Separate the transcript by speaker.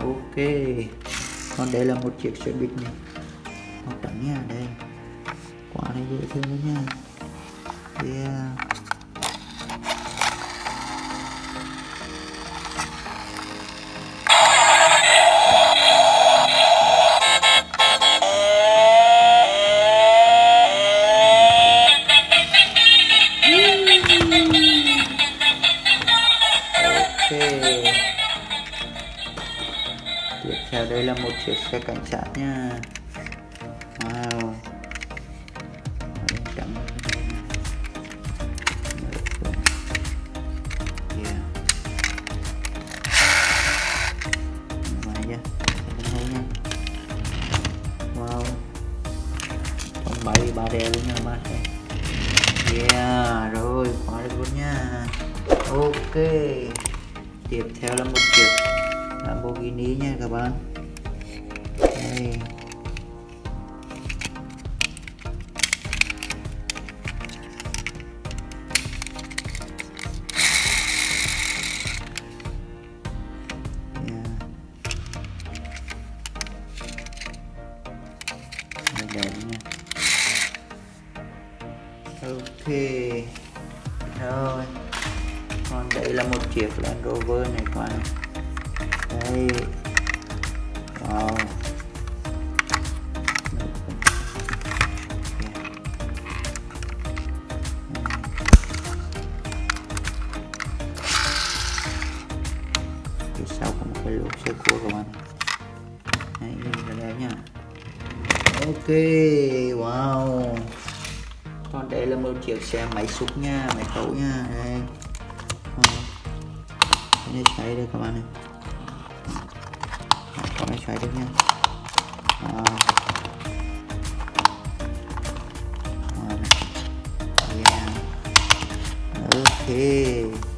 Speaker 1: Ok, còn đây là một chiếc xe buýt này màu trắng nha. Đây quá là dễ thương đấy nha. Yeah. Tiếp theo đây là một chiếc xe cảnh sát nha. Wow, trắng. Yeah. Wow, con bay ba đè luôn nha ba. Yeah, rồi quá được luôn nha. Ok, tiếp theo là một chiếc Lamborghini nha các bạn. Đây. Yeah. Đẹp nha. Ok, rồi còn đây là một chiếc Land Rover này các bạn. Đây. Wow. Phía sau có một cái lốp xe cua các bạn. Đấy, nhìn là đẹp nha. Ok, wow. Còn đây là một chiếc xe máy xúc nha, máy cẩu nha. Đây. Đây xoay đây các bạn này. Có máy xoay được nha. Yeah. Ok.